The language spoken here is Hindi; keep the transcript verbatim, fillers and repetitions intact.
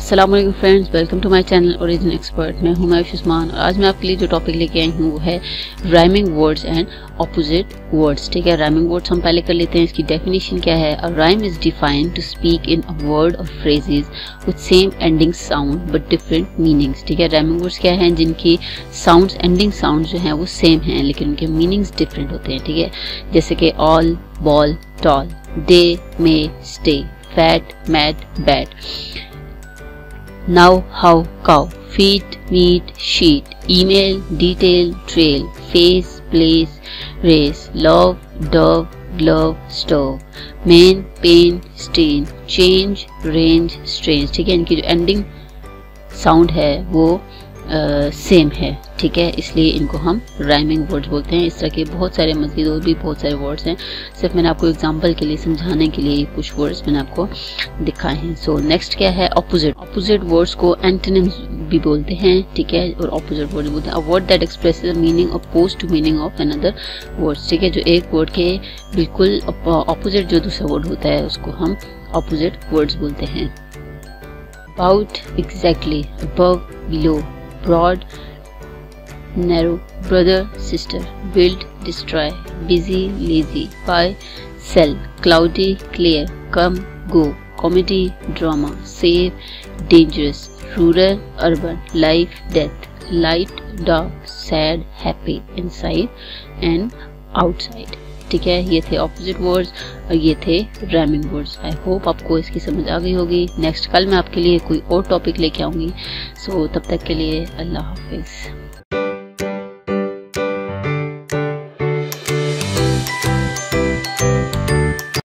अस्सलाम वालेकुम friends, welcome to my channel origin expert. मैं हूं आयुष उस्मान और आज मैं आपके लिए जो टॉपिक लेके आई हूं वो है rhyming words and opposite words. ठीक है, राइमिंग वर्ड्स हम पहले कर लेते हैं। इसकी डेफिनेशन क्या है? A rhyme is defined to speak in a word or phrases with same ending sound but different meanings. ठीक है, राइमिंग वर्ड्स क्या हैं? जिनकी साउंड्स, एंडिंग साउंड जो हैं वो सेम हैं लेकिन उनके मीनिंग्स डिफरेंट होते हैं। ठीक है, जैसे कि all, ball, tall, day, may, stay, fat, mad, bad, now, how, cow, feet, meat, sheet, email, detail, trail, face, place, race, love, dove, glove, stove, main, pain, stain, change, range, strange। ठीक है, इनकी जो एंडिंग साउंड है वो सेम uh, है। ठीक है, इसलिए इनको हम राइमिंग वर्ड्स बोलते हैं। इस तरह के बहुत सारे मज़ीद और भी बहुत सारे वर्ड्स हैं, सिर्फ मैंने आपको एग्जांपल के लिए, समझाने के लिए कुछ वर्ड्स मैंने आपको दिखाए हैं। सो so, नेक्स्ट क्या है? ऑपोजिट। ऑपोजिट वर्ड्स को एंटोनिम्स भी बोलते हैं। ठीक है, और ऑपोजिट वर्ड बोलते हैं a word that expresses meaning opposed to meaning of another words. ठीक है, जो एक वर्ड के बिल्कुल ऑपोजिट जो दूसरा वर्ड होता है उसको हम ऑपोजिट वर्ड्स बोलते हैं। About, exactly, above, below, broad, narrow, brother, sister, build, destroy, busy, lazy, buy, sell, cloudy, clear, come, go, comedy, drama, save, dangerous, rural, urban, life, death, light, dark, sad, happy, inside and outside। ठीक है, ये थे ऑपोजिट वर्ड्स और ये थे राइमिंग वर्ड्स। आई होप आपको इसकी समझ आ गई होगी। नेक्स्ट कल मैं आपके लिए कोई और टॉपिक लेके आऊंगी। सो तब तक के लिए अल्लाह हाफिज।